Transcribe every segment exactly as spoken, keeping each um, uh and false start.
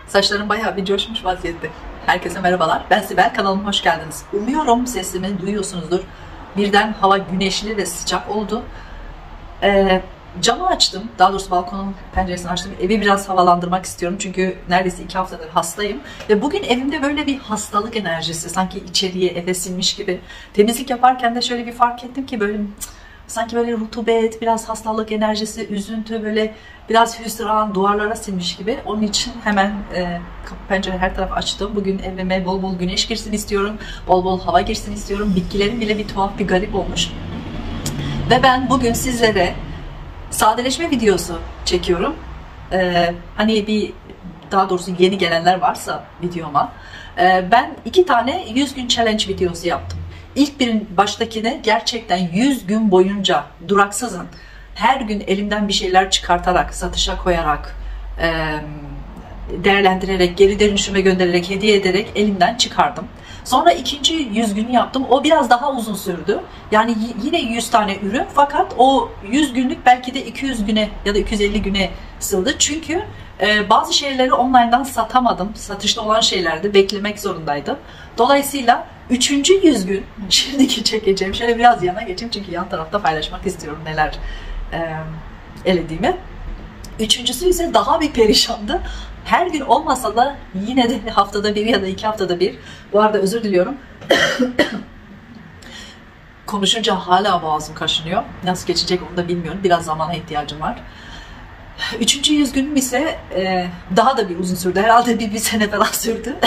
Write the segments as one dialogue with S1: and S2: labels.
S1: Saçlarım bayağı bir coşmuş vaziyette. Herkese merhabalar. Ben Sibel. Kanalıma hoş geldiniz. Umuyorum sesimi duyuyorsunuzdur. Birden hava güneşli ve sıcak oldu. Ee, camı açtım. Daha doğrusu balkonun penceresini açtım. Evi biraz havalandırmak istiyorum. Çünkü neredeyse iki haftadır hastayım. Ve bugün evimde böyle bir hastalık enerjisi. Sanki içeriye eve sinmiş gibi. Temizlik yaparken de şöyle bir fark ettim ki böyle... Sanki böyle rutubet, biraz hastalık enerjisi, üzüntü, böyle biraz hüsran, duvarlara sinmiş gibi. Onun için hemen e, kapı pencere her tarafı açtım. Bugün evime bol bol güneş girsin istiyorum, bol bol hava girsin istiyorum. Bitkilerim bile bir tuhaf, bir garip olmuş. Ve ben bugün sizlere sadeleşme videosu çekiyorum. E, hani bir, daha doğrusu yeni gelenler varsa videoma. E, ben iki tane yüz gün challenge videosu yaptım. İlk birin baştakine gerçekten yüz gün boyunca duraksızın her gün elimden bir şeyler çıkartarak, satışa koyarak, değerlendirerek, geri dönüşüme göndererek, hediye ederek elimden çıkardım. Sonra ikinci yüz günü yaptım. O biraz daha uzun sürdü. Yani yine yüz tane ürün, fakat o yüz günlük belki de iki yüz güne ya da iki yüz elli güne sığdı. Çünkü bazı şeyleri online'dan satamadım. Satışta olan şeylerdi. Beklemek zorundaydım. Dolayısıyla üçüncü yüz gün, şimdiki çekeceğim, şöyle biraz yana geçeyim çünkü yan tarafta paylaşmak istiyorum neler e, elediğimi. Üçüncüsü ise daha bir perişandı. Her gün olmasa da yine de haftada bir ya da iki haftada bir. Bu arada özür diliyorum. Konuşunca hala boğazım kaşınıyor. Nasıl geçecek onu da bilmiyorum. Biraz zamana ihtiyacım var. Üçüncü yüz günüm ise e, daha da bir uzun sürdü. Herhalde bir, bir sene falan sürdü.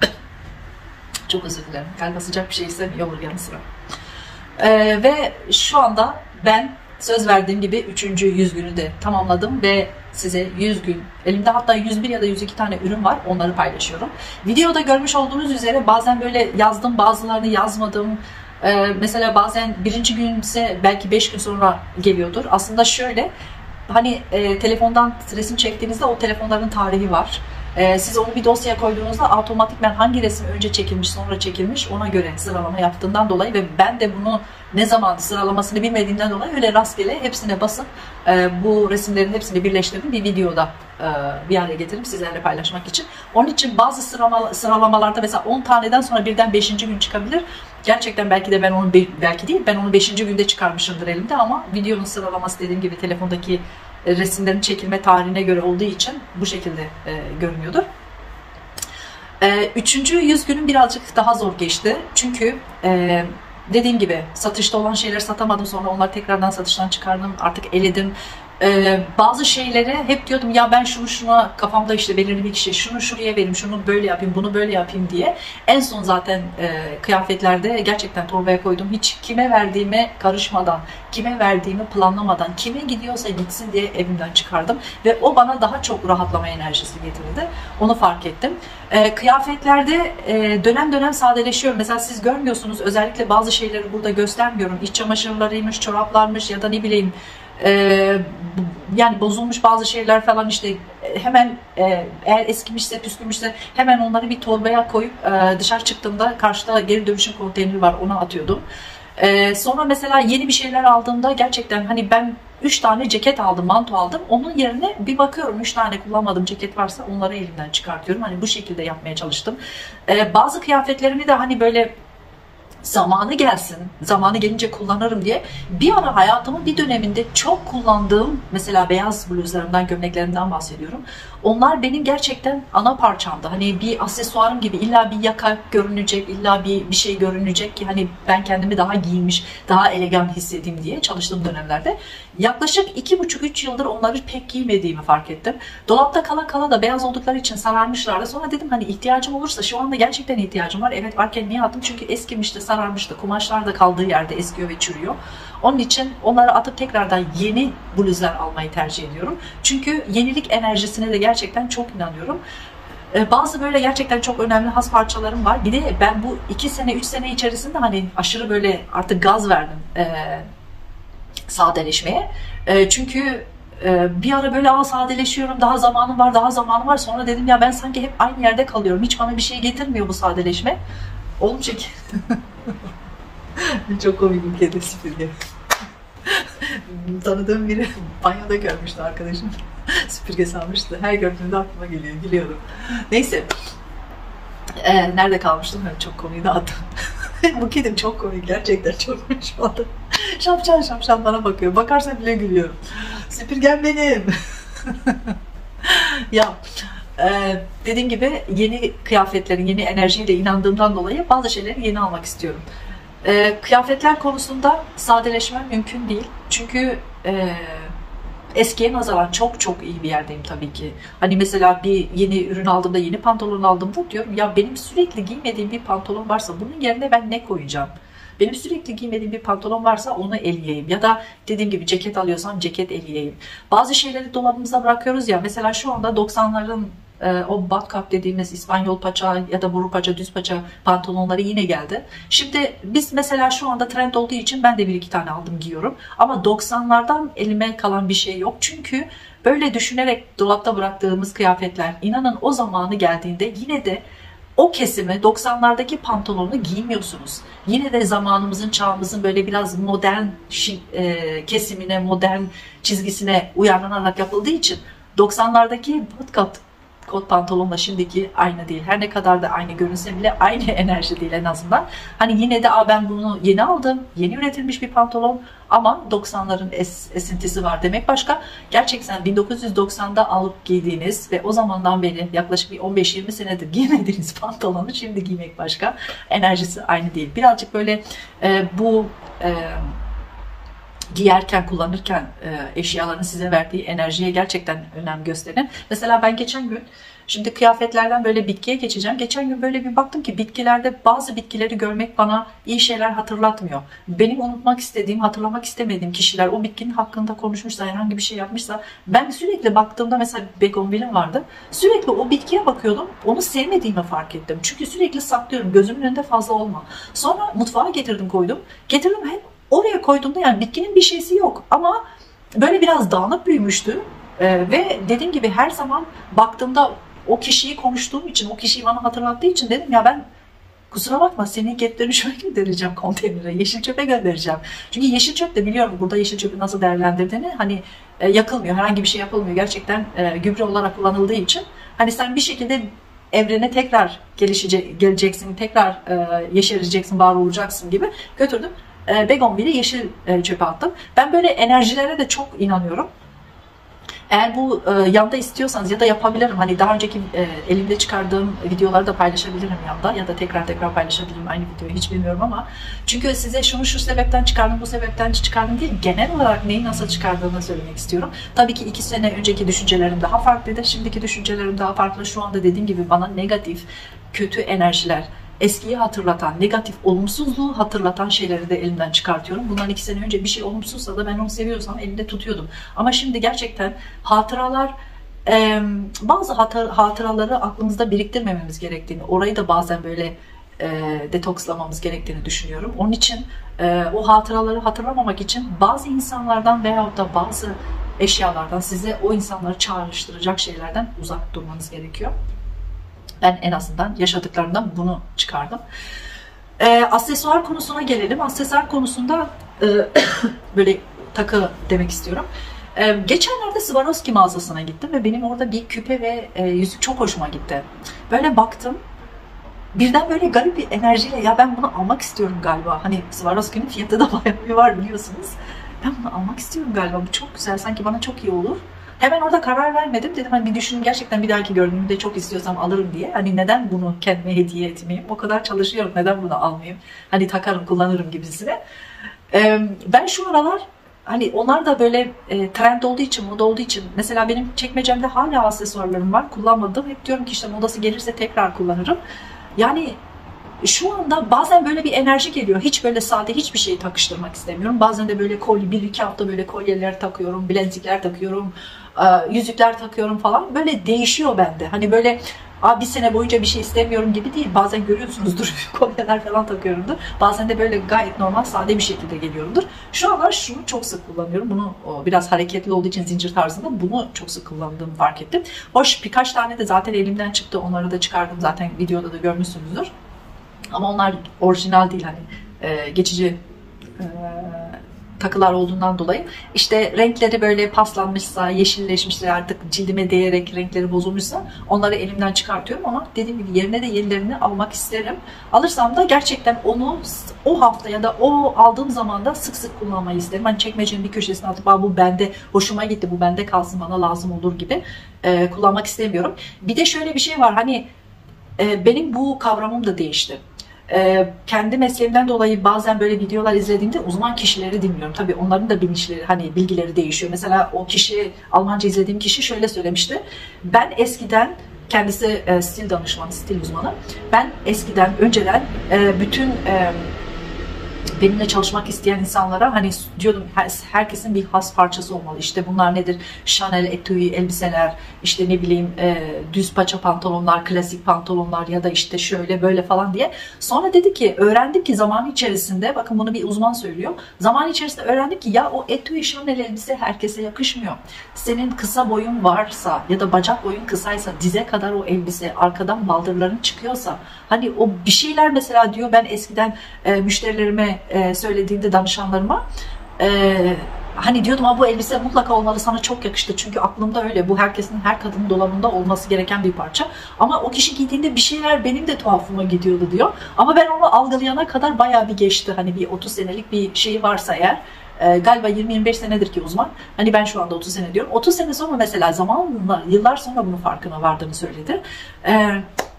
S1: Çok özür dilerim. Galiba sıcak bir şey istemiyor olur yanı sıra. Ee, ve şu anda ben söz verdiğim gibi üçüncü yüz günü de tamamladım ve size yüz gün, elimde hatta yüz bir ya da yüz iki tane ürün var, onları paylaşıyorum. Videoda görmüş olduğunuz üzere bazen böyle yazdım, bazılarını yazmadım. Ee, mesela bazen birinci gün ise belki beş gün sonra geliyordur. Aslında şöyle, hani e, telefondan resim çektiğinizde o telefonların tarihi var. Ee, siz onu bir dosyaya koyduğunuzda otomatikman hangi resim önce çekilmiş sonra çekilmiş ona göre sıralama yaptığından dolayı ve ben de bunu ne zaman sıralamasını bilmediğimden dolayı öyle rastgele hepsine basıp e, bu resimlerin hepsini birleştirdim bir videoda e, bir araya getirip sizlerle paylaşmak için. Onun için bazı sıralama, sıralamalarda mesela on taneden sonra birden beşinci gün çıkabilir. Gerçekten belki de ben onu belki değil ben onu beşinci günde çıkarmışımdır elimde ama videonun sıralaması dediğim gibi telefondaki resimlerin çekilme tarihine göre olduğu için bu şekilde e, görünüyordur. E, üçüncü yüz günüm birazcık daha zor geçti. Çünkü e, dediğim gibi satışta olan şeyleri satamadım. Sonra onları tekrardan satıştan çıkardım. Artık eledim. Ee, bazı şeyleri hep diyordum ya ben şunu şuna kafamda işte belirli bir kişi şunu şuraya vereyim, şunu böyle yapayım, bunu böyle yapayım diye. En son zaten e, kıyafetlerde gerçekten torbaya koydum. Hiç kime verdiğime karışmadan, kime verdiğimi planlamadan, kime gidiyorsa gitsin diye evimden çıkardım. Ve o bana daha çok rahatlama enerjisi getirdi. Onu fark ettim. E, kıyafetlerde e, dönem dönem sadeleşiyorum. Mesela siz görmüyorsunuz, özellikle bazı şeyleri burada göstermiyorum. İç çamaşırlarıymış, çoraplarmış ya da ne bileyim Ee, yani bozulmuş bazı şeyler falan işte hemen e, eğer eskimişse püskümüşse hemen onları bir torbaya koyup e, dışarı çıktığımda karşıda geri dönüşüm konteyneri var, ona atıyordum. E, sonra mesela yeni bir şeyler aldığımda gerçekten hani ben üç tane ceket aldım, manto aldım. Onun yerine bir bakıyorum üç tane kullanmadığım ceket varsa onları elimden çıkartıyorum. Hani bu şekilde yapmaya çalıştım. E, bazı kıyafetlerimi de hani böyle zamanı gelsin, zamanı gelince kullanırım diye bir ara hayatımın bir döneminde çok kullandığım mesela beyaz bluzlarımdan, gömleklerimden bahsediyorum. Onlar benim gerçekten ana parçamdı. Hani bir aksesuarım gibi illa bir yaka görünecek, illa bir, bir şey görünecek ki hani ben kendimi daha giyinmiş, daha elegan hissedeyim diye çalıştığım dönemlerde. Yaklaşık iki buçuk üç yıldır onları pek giymediğimi fark ettim. Dolapta kala kala da beyaz oldukları için sararmışlardı. Sonra dedim hani ihtiyacım olursa, şu anda gerçekten ihtiyacım var. Evet varken niye attım? Çünkü eskimişti, sararmıştı. Kumaşlar da kaldığı yerde eskiyor ve çürüyor. Onun için onları atıp tekrardan yeni bluzlar almayı tercih ediyorum. Çünkü yenilik enerjisine de gerçekten çok inanıyorum. Bazı böyle gerçekten çok önemli has parçalarım var. Bir de ben bu iki sene, üç sene içerisinde hani aşırı böyle artık gaz verdim e, sadeleşmeye. E, çünkü e, bir ara böyle sadeleşiyorum, daha zamanım var, daha zamanım var. Sonra dedim ya ben sanki hep aynı yerde kalıyorum. Hiç bana bir şey getirmiyor bu sadeleşme. Oğlum çek. Çok komik bir kedi, süpürge. Tanıdığım biri banyoda görmüştü arkadaşım. Süpürgesi almıştı. Her gördüğümde aklıma geliyor. Gülüyorum. Neyse. Ee, nerede kalmıştım? Ben çok konuyu dağıttım. Bu kedim çok komik. Gerçekten çok komik şu anda. Şapşal şapşal bana bakıyor. Bakarsa bile gülüyorum. Süpürgem benim. Ya e, dediğim gibi yeni kıyafetlerin, yeni enerjiyle inandığımdan dolayı bazı şeyleri yeni almak istiyorum. E, kıyafetler konusunda sadeleşmem mümkün değil. Çünkü e, eskiye nazaran çok çok iyi bir yerdeyim tabii ki. Hani mesela bir yeni ürün aldığımda, yeni pantolon aldığımda diyorum ya benim sürekli giymediğim bir pantolon varsa bunun yerine ben ne koyacağım? Benim sürekli giymediğim bir pantolon varsa onu eleyeyim. Ya da dediğim gibi ceket alıyorsam ceket eleyeyim. Bazı şeyleri dolabımıza bırakıyoruz ya. Mesela şu anda doksanların e, o butt dediğimiz İspanyol paça ya da boru paça, düz paça pantolonları yine geldi. Şimdi biz mesela şu anda trend olduğu için ben de bir iki tane aldım giyiyorum. Ama doksanlardan elime kalan bir şey yok. Çünkü böyle düşünerek dolapta bıraktığımız kıyafetler inanın o zamanı geldiğinde yine de o kesimi doksanlardaki pantolonu giymiyorsunuz. Yine de zamanımızın, çağımızın böyle biraz modern e, kesimine, modern çizgisine uyarlanarak yapıldığı için doksanlardaki bootcut kot pantolonla şimdiki aynı değil. Her ne kadar da aynı görünse bile aynı enerji değil en azından. Hani yine de ben bunu yeni aldım. Yeni üretilmiş bir pantolon ama doksanların es, esintisi var demek başka. Gerçekten bin dokuz yüz doksanda alıp giydiğiniz ve o zamandan beri yaklaşık bir on beş yirmi senedir giymediğiniz pantolonu şimdi giymek başka. Enerjisi aynı değil. Birazcık böyle e, bu e, giyerken, kullanırken e, eşyaların size verdiği enerjiye gerçekten önem gösterin. Mesela ben geçen gün, şimdi kıyafetlerden böyle bitkiye geçeceğim. Geçen gün böyle bir baktım ki bitkilerde bazı bitkileri görmek bana iyi şeyler hatırlatmıyor. Benim unutmak istediğim, hatırlamak istemediğim kişiler o bitkinin hakkında konuşmuşsa, herhangi bir şey yapmışsa, ben sürekli baktığımda mesela begonvilim vardı. Sürekli o bitkiye bakıyordum. Onu sevmediğimi fark ettim. Çünkü sürekli saklıyorum. Gözümün önünde fazla olma. Sonra mutfağa getirdim koydum. Getirdim hep oraya koyduğumda yani bitkinin bir şeysi yok ama böyle biraz dağınık büyümüştü ee, ve dediğim gibi her zaman baktığımda o kişiyi konuştuğum için, o kişiyi bana hatırlattığı için dedim ya ben kusura bakma seni geri dönüşüme göndereceğim konteynere, yeşil çöpe göndereceğim. Çünkü yeşil çöp de biliyorum burada yeşil çöpü nasıl değerlendirdiğini, hani e, yakılmıyor, herhangi bir şey yapılmıyor, gerçekten e, gübre olarak kullanıldığı için hani sen bir şekilde evrene tekrar gelişecek, geleceksin, tekrar e, yeşereceksin, var olacaksın gibi götürdüm. Begonvil'i yeşil çöpe attım. Ben böyle enerjilere de çok inanıyorum. Eğer bu e, yanda istiyorsanız ya da yapabilirim. Hani daha önceki e, elimde çıkardığım videoları da paylaşabilirim yanda ya da tekrar tekrar paylaşabilirim aynı videoyu, hiç bilmiyorum ama çünkü size şunu şu sebepten çıkardım, bu sebepten çıkardım değil, genel olarak neyi nasıl çıkardığımı söylemek istiyorum. Tabii ki iki sene önceki düşüncelerim daha farklıydı. Şimdiki düşüncelerim daha farklı. Şu anda dediğim gibi bana negatif, kötü enerjiler, eskiyi hatırlatan, negatif, olumsuzluğu hatırlatan şeyleri de elimden çıkartıyorum. Bundan iki sene önce bir şey olumsuzsa da ben onu seviyorsam elimde tutuyordum. Ama şimdi gerçekten hatıralar, e, bazı hatır, hatıraları aklımızda biriktirmememiz gerektiğini, orayı da bazen böyle e, detokslamamız gerektiğini düşünüyorum. Onun için e, o hatıraları hatırlamamak için bazı insanlardan veyahut da bazı eşyalardan, size o insanları çağrıştıracak şeylerden uzak durmanız gerekiyor. Ben en azından yaşadıklarımdan bunu çıkardım. E, aksesuar konusuna gelelim. Aksesuar konusunda e, böyle takı demek istiyorum. E, geçenlerde Swarovski mağazasına gittim ve benim orada bir küpe ve e, yüzük çok hoşuma gitti. Böyle baktım. Birden böyle garip bir enerjiyle ya ben bunu almak istiyorum galiba. Hani Swarovski'nin fiyatı da bayağı bir var biliyorsunuz. Ben bunu almak istiyorum galiba. Bu çok güzel. Sanki bana çok iyi olur. Hemen orada karar vermedim. Dedim hani bir düşünün, gerçekten bir dahaki gördüğümde çok istiyorsam alırım diye. Hani neden bunu kendime hediye etmeyeyim? O kadar çalışıyorum. Neden bunu almayayım? Hani takarım, kullanırım gibisine. Ee, ben şu aralar hani onlar da böyle e, trend olduğu için, moda olduğu için, mesela benim çekmecemde hala aksesuarlarım var. Kullanmadım. Hep diyorum ki işte modası gelirse tekrar kullanırım. Yani şu anda bazen böyle bir enerji geliyor. Hiç böyle sade hiçbir şeyi takıştırmak istemiyorum. Bazen de böyle kolye, bir iki hafta böyle kolyeler takıyorum, bilezikler takıyorum, yüzükler takıyorum falan. Böyle değişiyor bende. Hani böyle bir sene boyunca bir şey istemiyorum gibi değil. Bazen görüyorsunuzdur kolyeler falan takıyorumdur. Bazen de böyle gayet normal, sade bir şekilde geliyorumdur. Şu anlar şunu çok sık kullanıyorum. Bunu biraz hareketli olduğu için zincir tarzında bunu çok sık kullandığımı fark ettim. Hoş, birkaç tane de zaten elimden çıktı. Onları da çıkardım. Zaten videoda da görmüşsünüzdür. Ama onlar orijinal değil, hani e, geçici e, takılar olduğundan dolayı işte renkleri böyle paslanmışsa, yeşilleşmişse, artık cildime değerek renkleri bozulmuşsa onları elimden çıkartıyorum ama dediğim gibi yerine de yenilerini almak isterim. Alırsam da gerçekten onu o hafta ya da o aldığım zaman da sık sık kullanmayı isterim. Hani çekmecenin bir köşesine atıp bu bende hoşuma gitti, bu bende kalsın, bana lazım olur gibi e, kullanmak istemiyorum. Bir de şöyle bir şey var, hani e, benim bu kavramım da değişti. Ee, kendi mesleğimden dolayı bazen böyle videolar izlediğimde uzman kişileri dinliyorum. Tabii onların da bilinçleri, hani bilgileri değişiyor. Mesela o kişi, Almanca izlediğim kişi şöyle söylemişti. Ben eskiden, kendisi e, stil danışmanı, stil uzmanı. Ben eskiden, önceden e, bütün e, benimle çalışmak isteyen insanlara hani diyordum, herkesin bir has parçası olmalı. İşte bunlar nedir? Chanel etui elbiseler, işte ne bileyim e, düz paça pantolonlar, klasik pantolonlar ya da işte şöyle böyle falan diye. Sonra dedi ki, öğrendik ki zaman içerisinde, bakın bunu bir uzman söylüyor. Zaman içerisinde öğrendik ki ya o etui Chanel elbise herkese yakışmıyor. Senin kısa boyun varsa ya da bacak boyun kısaysa, dize kadar o elbise, arkadan baldırların çıkıyorsa, hani o bir şeyler mesela diyor, ben eskiden e, müşterilerime e, söylediğimde, danışanlarıma e, hani diyordum, bu elbise mutlaka olmalı, sana çok yakıştı. Çünkü aklımda öyle, bu herkesin, her kadının dolabında olması gereken bir parça. Ama o kişi giydiğinde bir şeyler benim de tuhafıma gidiyordu diyor. Ama ben onu algılayana kadar bayağı bir geçti. Hani bir otuz senelik bir şeyi varsa eğer, e, galiba yirmi yirmi beş senedir ki uzman. Hani ben şu anda otuz sene diyorum. otuz sene sonra mesela, zamanla, yıllar sonra bunun farkına vardığını söyledi. Eee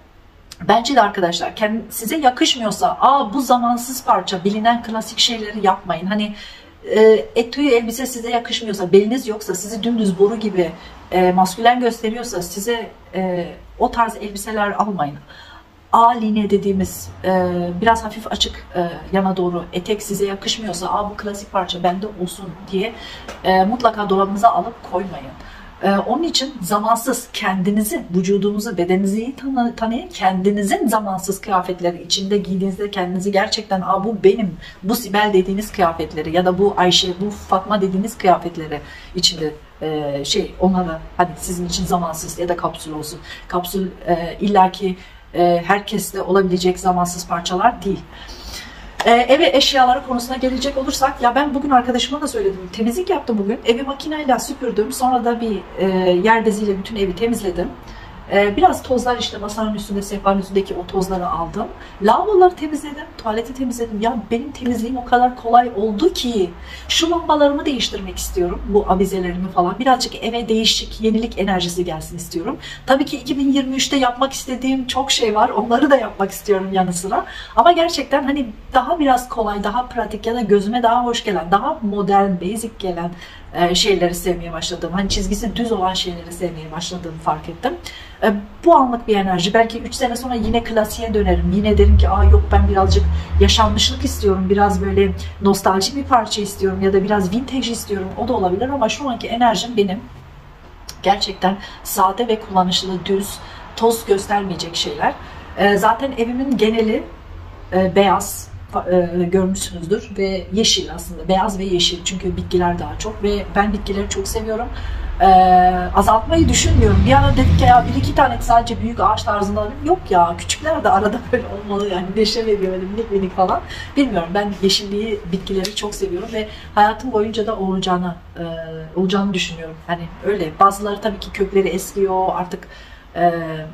S1: Bence de arkadaşlar, size yakışmıyorsa, aa bu zamansız parça, bilinen klasik şeyleri yapmayın. Hani e, etui elbise size yakışmıyorsa, beliniz yoksa, sizi dümdüz boru gibi e, maskülen gösteriyorsa, size e, o tarz elbiseler almayın. A line dediğimiz e, biraz hafif açık e, yana doğru etek size yakışmıyorsa, aa bu klasik parça bende olsun diye e, mutlaka dolabınıza alıp koymayın. Ee, onun için zamansız, kendinizi, vücudunuzu, bedeninizi iyi tanı, tanıyın. Kendinizin zamansız kıyafetleri, içinde giydiğinizde kendinizi gerçekten, aa bu benim, bu Sibel dediğiniz kıyafetleri ya da bu Ayşe, bu Fatma dediğiniz kıyafetleri içinde e, şey, onlara hani sizin için zamansız ya da kapsül olsun. Kapsül e, illaki e, herkeste olabilecek zamansız parçalar değil. Ee, eve eşyaları konusuna gelecek olursak, ya ben bugün arkadaşıma da söyledim, temizlik yaptım bugün, evi makineyle süpürdüm, sonra da bir e, yer beziyle bütün evi temizledim. Ee, biraz tozlar, işte masanın üstünde, sehpanın üstündeki o tozları aldım. Lavaboları temizledim, tuvaleti temizledim. Ya benim temizliğim o kadar kolay oldu ki, şu lambalarımı değiştirmek istiyorum, bu avizelerimi falan. Birazcık eve değişik, yenilik enerjisi gelsin istiyorum. Tabii ki iki bin yirmi üçte yapmak istediğim çok şey var, onları da yapmak istiyorum yanı sıra. Ama gerçekten hani daha biraz kolay, daha pratik ya da gözüme daha hoş gelen, daha modern, basic gelen şeyleri sevmeye başladım. Hani çizgisi düz olan şeyleri sevmeye başladığımı fark ettim. Bu anlık bir enerji. Belki üç sene sonra yine klasiğe dönerim. Yine derim ki, aa yok, ben birazcık yaşanmışlık istiyorum. Biraz böyle nostaljik bir parça istiyorum ya da biraz vintage istiyorum. O da olabilir ama şu anki enerjim benim gerçekten sade ve kullanışlı, düz, toz göstermeyecek şeyler. Zaten evimin geneli beyaz. E, görmüşsünüzdür ve yeşil, aslında beyaz ve yeşil, çünkü bitkiler daha çok ve ben bitkileri çok seviyorum. E, azaltmayı düşünmüyorum. Bir ara dedik ya, bir iki tane sadece büyük ağaç tarzında alayım. Yok ya, küçükler de arada böyle olmalı, yani neşe veriyor böyle minik minik falan. Bilmiyorum, ben yeşilliği, bitkileri çok seviyorum ve hayatım boyunca da olacağını e, olacağını düşünüyorum. Hani öyle, bazıları tabii ki kökleri eskiyor artık, e,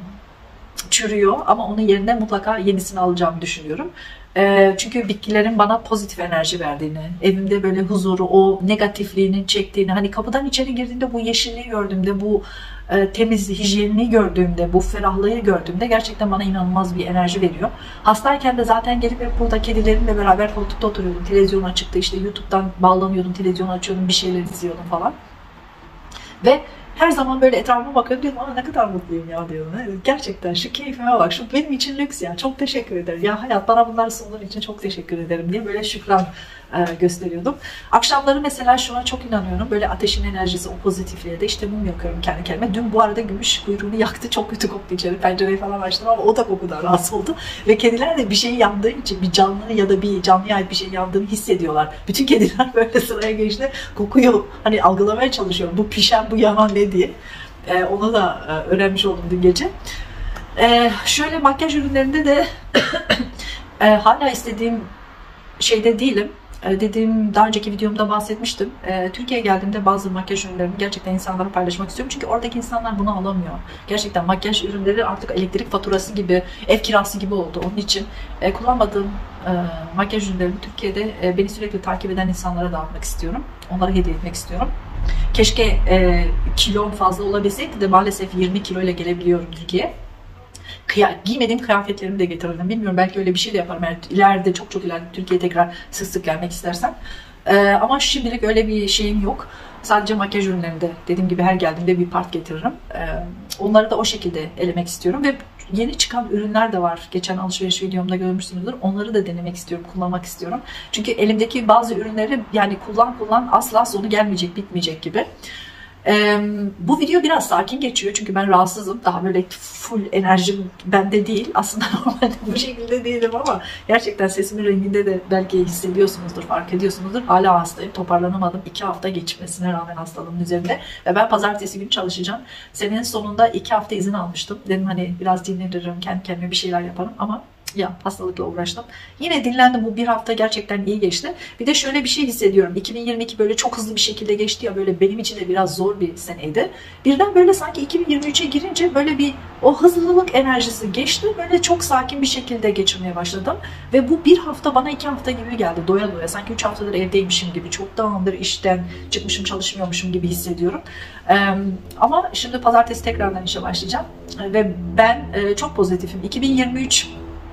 S1: çürüyor, ama onun yerine mutlaka yenisini alacağımı düşünüyorum. E, çünkü bitkilerin bana pozitif enerji verdiğini, evimde böyle huzuru, o negatifliğinin çektiğini, hani kapıdan içeri girdiğimde bu yeşilliği gördüğümde, bu e, temiz, hijyenliği gördüğümde, bu ferahlığı gördüğümde gerçekten bana inanılmaz bir enerji veriyor. Hastayken de zaten gelip hep burada kedilerimle beraber koltukta oturuyordum. Televizyon açıktı, işte YouTube'dan bağlanıyordum, televizyon açıyordum, bir şeyler izliyordum falan. Ve her zaman böyle etrafıma bakıyorum, diyorum, aa ne kadar mutluyum ya diyorum. Gerçekten şu keyfime bak, şu benim için lüks ya, çok teşekkür ederim. Ya hayat, bana bunları sunduğun için çok teşekkür ederim diye böyle şükran e, gösteriyordum. Akşamları mesela şuna çok inanıyorum, böyle ateşin enerjisi, o pozitifliğe de işte mum yakıyorum kendi kendime. Dün bu arada gümüş kuyruğunu yaktı, çok kötü koktu içeri, pencereyi falan açtım ama o da kokudan rahatsız oldu. Ve kediler de bir şey yandığı için, bir canlı ya da bir canlıya ait bir şey yandığını hissediyorlar. Bütün kediler böyle sıraya geçti, kokuyu hani algılamaya çalışıyorum. Bu pişen, bu yanan ne diye. Ee, onu da e, öğrenmiş oldum dün gece. Ee, şöyle makyaj ürünlerinde de e, hala istediğim şeyde değilim. Dediğim daha önceki videomda bahsetmiştim. Türkiye'ye geldiğimde bazı makyaj ürünlerini gerçekten insanlara paylaşmak istiyorum. Çünkü oradaki insanlar bunu alamıyor. Gerçekten makyaj ürünleri artık elektrik faturası gibi, ev kirası gibi oldu. Onun için kullanmadığım makyaj ürünlerini Türkiye'de beni sürekli takip eden insanlara dağıtmak istiyorum. Onlara hediye etmek istiyorum. Keşke e, kilom fazla olabilseydi de maalesef yirmi kilo ile gelebiliyorum Türkiye'ye. Kıya giymediğim kıyafetlerimi de getirdim. Bilmiyorum, belki öyle bir şey de yaparım. Yani ileride, çok çok ileride Türkiye'ye tekrar sık sık gelmek istersem. Ee, ama şimdilik öyle bir şeyim yok. Sadece makyaj ürünlerinde, dediğim gibi her geldiğimde bir part getiririm. Ee, onları da o şekilde elemek istiyorum. Ve yeni çıkan ürünler de var. Geçen alışveriş videomda görmüşsünüzdür. Onları da denemek istiyorum, kullanmak istiyorum. Çünkü elimdeki bazı ürünleri yani kullan kullan asla sonu gelmeyecek, bitmeyecek gibi. Ee, bu video biraz sakin geçiyor çünkü ben rahatsızım. Daha böyle full enerjim bende değil. Aslında normalde bu şekilde değilim ama gerçekten sesimin renginde de belki hissediyorsunuzdur, fark ediyorsunuzdur. Hala hastayım, toparlanamadım. İki hafta geçmesine rağmen hastalığımın üzerinde. Ve ben pazartesi günü çalışacağım. Senenin sonunda iki hafta izin almıştım. Dedim hani biraz dinlenirim, kendi kendime bir şeyler yaparım ama ya hastalıkla uğraştım. Yine dinlendim, bu bir hafta gerçekten iyi geçti. Bir de şöyle bir şey hissediyorum. iki bin yirmi iki böyle çok hızlı bir şekilde geçti ya, böyle benim için de biraz zor bir seneydi. Birden böyle sanki iki bin yirmi üçe girince böyle bir o hızlılık enerjisi geçti. Böyle çok sakin bir şekilde geçirmeye başladım. Ve bu bir hafta bana iki hafta gibi geldi. Doya doya. Sanki üç haftadır evdeymişim gibi. Çok dağındır işten çıkmışım, çalışmıyormuşum gibi hissediyorum. Ee, ama şimdi pazartesi tekrardan işe başlayacağım. Ve ben e, çok pozitifim. iki bin yirmi üç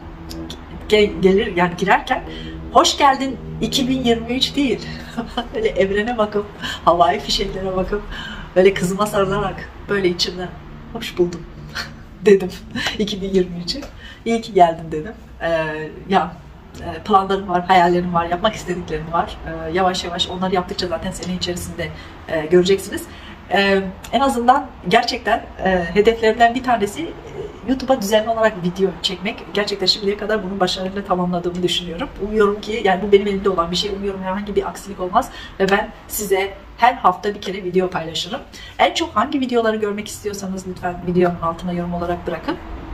S1: gelir yani girerken hoş geldin iki bin yirmi üç değil. Böyle evrene bakıp, havai fişeklere bakıp, böyle kızıma sarılarak böyle içimden hoş buldum dedim iki bin yirmi üçü. İyi ki geldin dedim. Ee, ya planlarım var, hayallerim var, yapmak istediklerim var. Ee, yavaş yavaş onları yaptıkça zaten sene içerisinde e, göreceksiniz. Ee, en azından gerçekten e, hedeflerimden bir tanesi e, YouTube'a düzenli olarak video çekmek. Gerçekten şimdiye kadar bunun başarıyla tamamladığımı düşünüyorum. Umuyorum ki, yani bu benim elimde olan bir şey. Umuyorum herhangi bir aksilik olmaz ve ben size her hafta bir kere video paylaşırım. En çok hangi videoları görmek istiyorsanız lütfen videonun altına yorum olarak bırakın.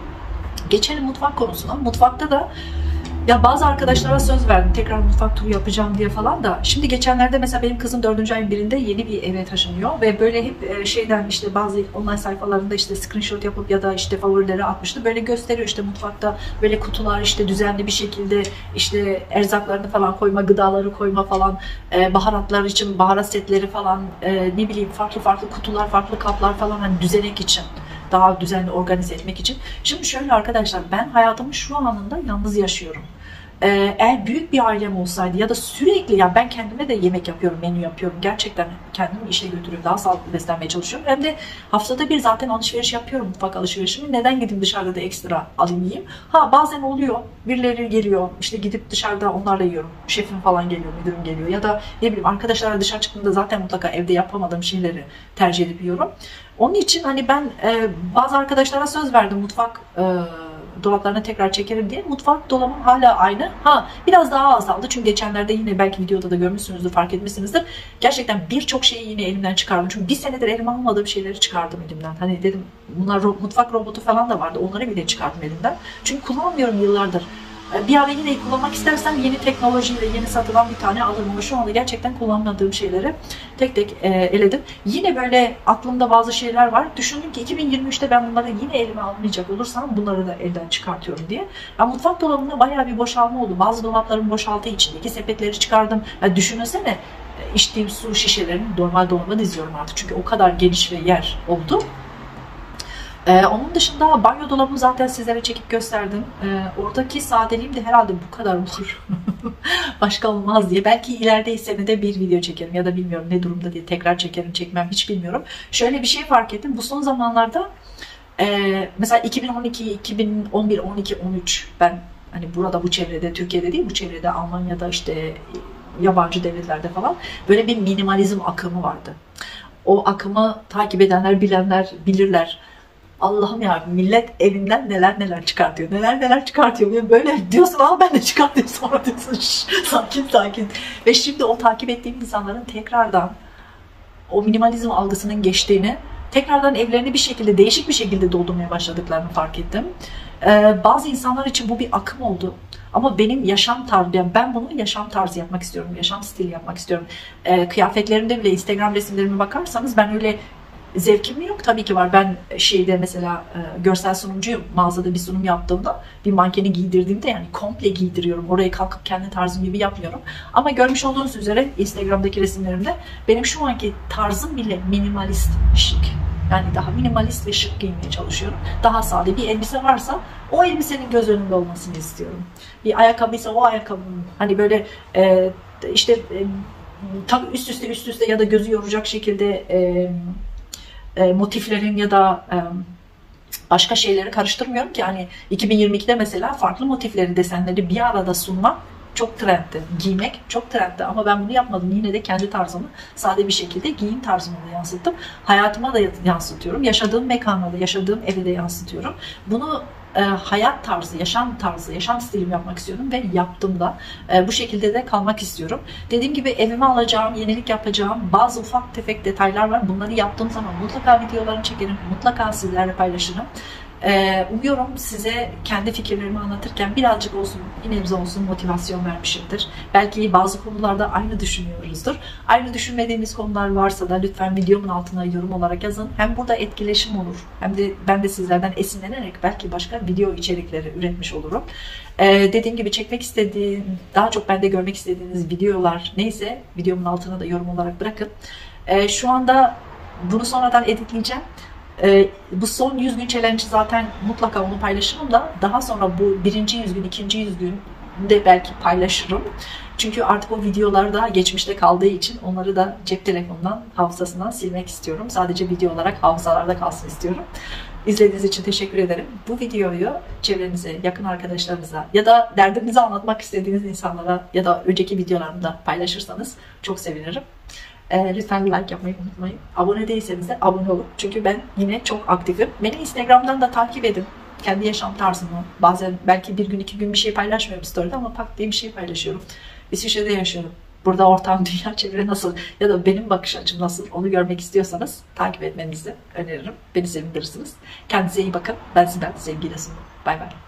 S1: Geçelim mutfak konusuna. Mutfakta da ya bazı arkadaşlara söz verdim tekrar mutfak turu yapacağım diye falan da. Şimdi geçenlerde mesela benim kızım dördüncü ayın birinde yeni bir eve taşınıyor ve böyle hep şeyden işte bazı online sayfalarında işte screenshot yapıp ya da işte favorileri atmıştı. Böyle gösteriyor işte mutfakta böyle kutular işte düzenli bir şekilde işte erzaklarını falan koyma, gıdaları koyma falan, baharatlar için baharat setleri falan, ne bileyim farklı farklı kutular, farklı kaplar falan, hani düzenek için. Daha düzenli organize etmek için. Şimdi şöyle arkadaşlar, ben hayatımın şu anında yalnız yaşıyorum. Ee, eğer büyük bir ailem olsaydı ya da sürekli, yani ben kendime de yemek yapıyorum, menü yapıyorum. Gerçekten kendimi işe götürüyorum. Daha sağlıklı beslenmeye çalışıyorum. Hem de haftada bir zaten alışveriş yapıyorum, mutfak alışverişimi. Neden gidip dışarıda da ekstra alayım yiyeyim? Ha bazen oluyor. Birileri geliyor. İşte gidip dışarıda onlarla yiyorum. Şefim falan geliyor, müdürüm geliyor. Ya da ne bileyim arkadaşlarla dışarı çıktığımda zaten mutlaka evde yapamadığım şeyleri tercih edip yiyorum. Onun için hani ben e, bazı arkadaşlara söz verdim mutfak e, dolaplarına tekrar çekerim diye. Mutfak dolabım hala aynı. Ha biraz daha azaldı çünkü geçenlerde yine belki videoda da görmüşsünüzdür, fark etmişsinizdir. Gerçekten birçok şeyi yine elimden çıkardım. Çünkü bir senedir elime almadığım şeyleri çıkardım elimden. Hani dedim bunlar ro mutfak robotu falan da vardı. Onları bile çıkardım elimden. Çünkü kullanmıyorum yıllardır. Bir ara yine kullanmak istersem yeni teknolojiyle yeni satılan bir tane alırım ama şu anda gerçekten kullanmadığım şeyleri tek tek e, eledim. Yine böyle aklımda bazı şeyler var. Düşündüm ki iki bin yirmi üçte ben bunları yine elime almayacak olursam bunları da elden çıkartıyorum diye. Yani mutfak dolabında bayağı bir boşalma oldu. Bazı dolapların boşaltı, içindeki sepetleri çıkardım. Yani düşünsene, içtiğim su şişelerini normal dolaba diziyorum artık. Çünkü o kadar geniş ve yer oldu. Ee, onun dışında banyo dolabımı zaten sizlere çekip gösterdim. Ee, oradaki sadeliğim de herhalde bu kadar olur. Başka olmaz diye. Belki ileride senede bir video çekerim ya da bilmiyorum ne durumda diye tekrar çekerim çekmem hiç bilmiyorum. Şöyle bir şey fark ettim. Bu son zamanlarda e, mesela iki bin on iki, iki bin on bir, on iki, on üç ben hani burada bu çevrede, Türkiye'de değil bu çevrede, Almanya'da işte yabancı devletlerde falan böyle bir minimalizm akımı vardı. O akımı takip edenler, bilenler bilirler. Allah'ım ya, millet evinden neler neler çıkartıyor, neler neler çıkartıyor. Böyle diyorsun ama ben de çıkartayım, sonra diyorsun şş, sakin sakin. Ve şimdi o takip ettiğim insanların tekrardan o minimalizm algısının geçtiğini, tekrardan evlerini bir şekilde, değişik bir şekilde doldurmaya başladıklarını fark ettim. Ee, bazı insanlar için bu bir akım oldu. Ama benim yaşam tarzı, yani ben bunu yaşam tarzı yapmak istiyorum, yaşam stili yapmak istiyorum. E, kıyafetlerimde bile Instagram resimlerime bakarsanız ben öyle zevkim yok, tabii ki var. Ben şeyde mesela e, görsel sunumcuyum. Mağazada bir sunum yaptığımda bir mankeni giydirdiğimde yani komple giydiriyorum. Oraya kalkıp kendi tarzım gibi yapmıyorum. Ama görmüş olduğunuz üzere Instagram'daki resimlerimde benim şu anki tarzım bile minimalist, şık. Yani daha minimalist ve şık giymeye çalışıyorum. Daha sade bir elbise varsa o elbisenin göz önünde olmasını istiyorum. Bir ayakkabıysa o ayakkabının hani böyle e, işte e, tam üst üste üst üste ya da gözü yoracak şekilde e, E, motiflerin ya da e, başka şeyleri karıştırmıyorum ki hani iki bin yirmi ikide mesela farklı motifleri, desenleri bir arada sunmak çok trendti. Giymek çok trendti ama ben bunu yapmadım. Yine de kendi tarzımı sade bir şekilde giyim tarzımı da yansıttım. Hayatıma da yansıtıyorum. Yaşadığım mekana da, yaşadığım eve de yansıtıyorum. Bunu e, hayat tarzı, yaşam tarzı, yaşam stilim yapmak istiyorum ve yaptım da. E, bu şekilde de kalmak istiyorum. Dediğim gibi evime alacağım, yenilik yapacağım bazı ufak tefek detaylar var. Bunları yaptığım zaman mutlaka videolarını çekerim, mutlaka sizlerle paylaşırım. Ee, umuyorum size kendi fikirlerimi anlatırken birazcık olsun, bir nebze olsun motivasyon vermişimdir. Belki bazı konularda aynı düşünüyoruzdur. Aynı düşünmediğimiz konular varsa da lütfen videomun altına yorum olarak yazın. Hem burada etkileşim olur, hem de ben de sizlerden esinlenerek belki başka video içerikleri üretmiş olurum. Ee, dediğim gibi çekmek istediğim, daha çok bende görmek istediğiniz videolar neyse videomun altına da yorum olarak bırakın. Ee, şu anda bunu sonradan editleyeceğim. Ee, bu son yüz gün challenge zaten mutlaka onu paylaşırım da daha sonra bu birinci yüz gün, ikinci yüz gün de belki paylaşırım. Çünkü artık o videolar da geçmişte kaldığı için onları da cep telefonundan, hafızasından silmek istiyorum. Sadece video olarak hafızalarda kalsın istiyorum. İzlediğiniz için teşekkür ederim. Bu videoyu çevrenize, yakın arkadaşlarınıza ya da derdinizi anlatmak istediğiniz insanlara ya da önceki videolarımda paylaşırsanız çok sevinirim. E, lütfen like yapmayı unutmayın. Abone değilseniz de abone olun. Çünkü ben yine çok aktifim. Beni Instagram'dan da takip edin. Kendi yaşam tarzımı. Bazen belki bir gün iki gün bir şey paylaşmıyorum story'de ama pat diye bir şey paylaşıyorum. İsviçre'de yaşıyorum. Burada ortam, dünya, çevre nasıl ya da benim bakış açım nasıl onu görmek istiyorsanız takip etmenizi öneririm. Beni sevindirirsiniz. Kendinize iyi bakın. Ben Sibel. Sevgiyle sunum. Bay bay.